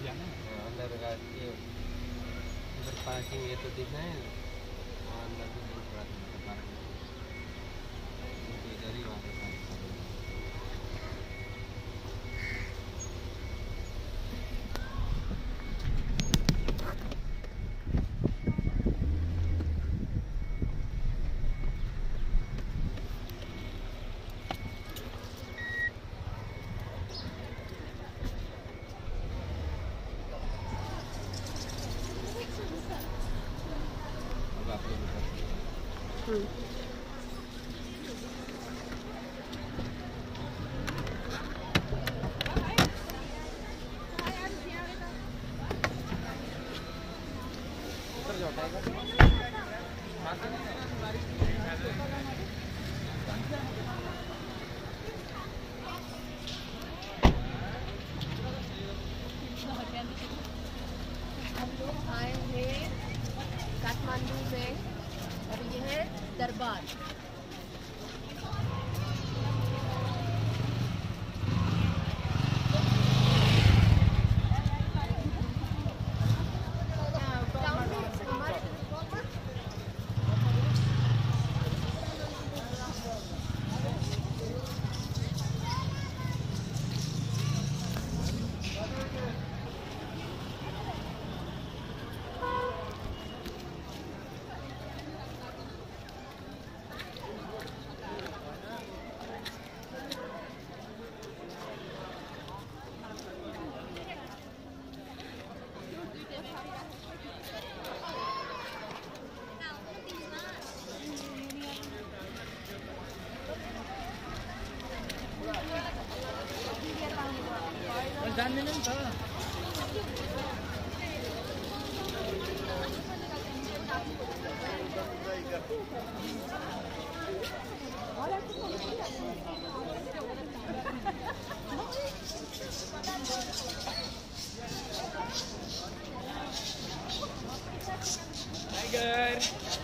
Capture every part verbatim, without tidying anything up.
जाना अंदर का ये इधर पार्किंग ये तो दिखना है और अंदर भी बहुत बड़ा पार्किंग इधर ही वहाँ पे हम्म आए हैं काठमांडू में और ये है दरबार। जानने नहीं था tiger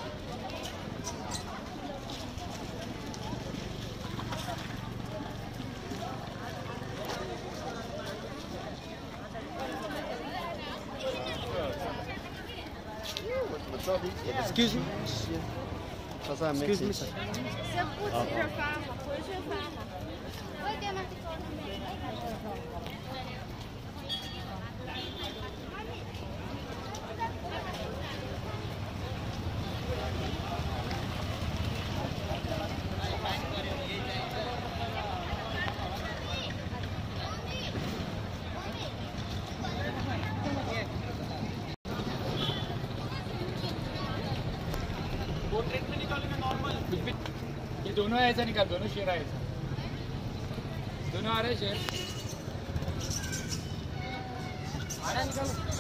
Excuse me. Excuse me, sir. 先不急着发嘛，回去发嘛。快点嘛！ portrait में निकालेंगे नॉर्मल कुछ भी ये दोनों ऐसा निकाल दोनों शेर है ऐसा दोनों आ रहे शेर आ रहा निकालो